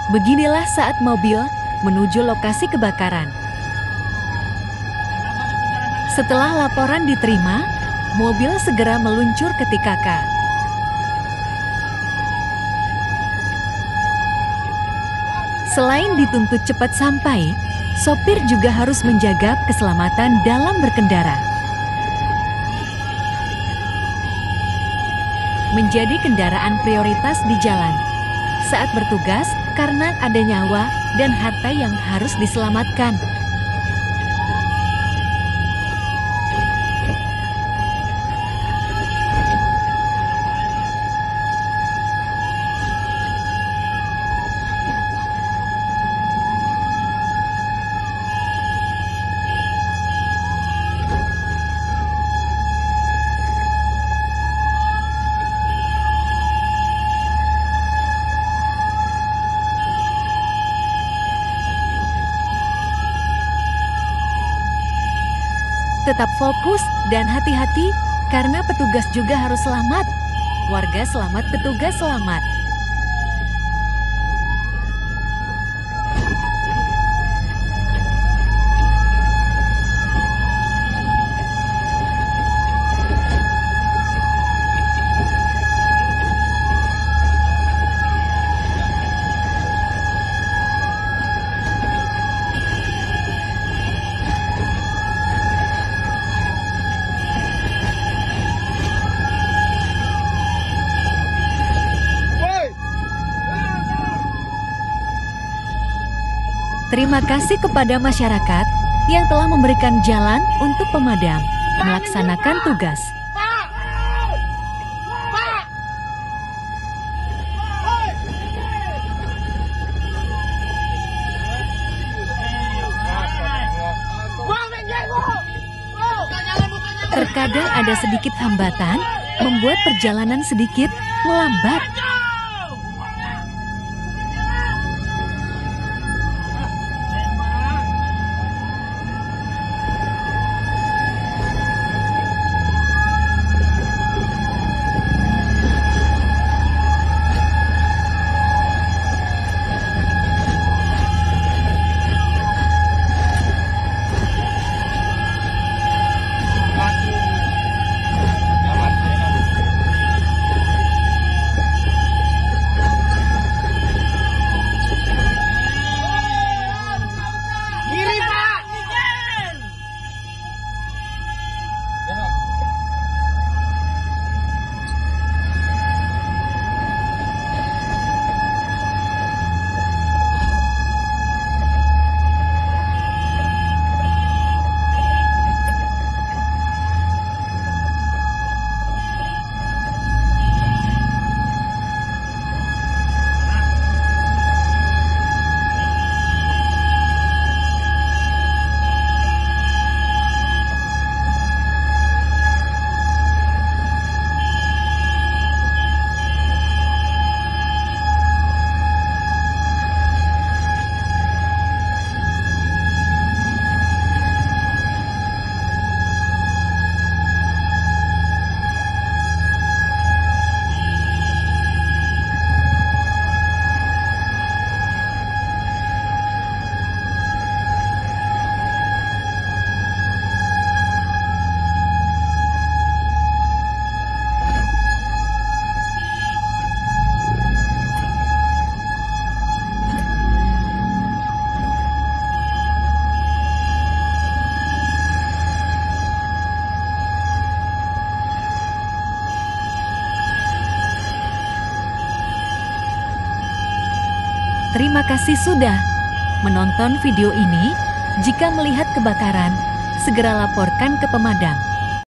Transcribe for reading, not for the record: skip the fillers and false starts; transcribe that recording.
Beginilah saat mobil menuju lokasi kebakaran. Setelah laporan diterima, mobil segera meluncur ke TKK. Selain dituntut cepat sampai, sopir juga harus menjaga keselamatan dalam berkendara. Menjadi kendaraan prioritas di jalan saat bertugas karena ada nyawa dan harta yang harus diselamatkan. Tetap fokus dan hati-hati karena petugas juga harus selamat. Warga selamat, petugas selamat. Terima kasih kepada masyarakat yang telah memberikan jalan untuk pemadam melaksanakan tugas. Terkadang ada sedikit hambatan, membuat perjalanan sedikit melambat. Terima kasih sudah menonton video ini. Jika melihat kebakaran, segera laporkan ke pemadam.